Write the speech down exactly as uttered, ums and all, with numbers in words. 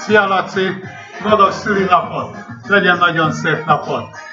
Szia Laci! Boldog szülinapot! Legyen nagyon szép napot!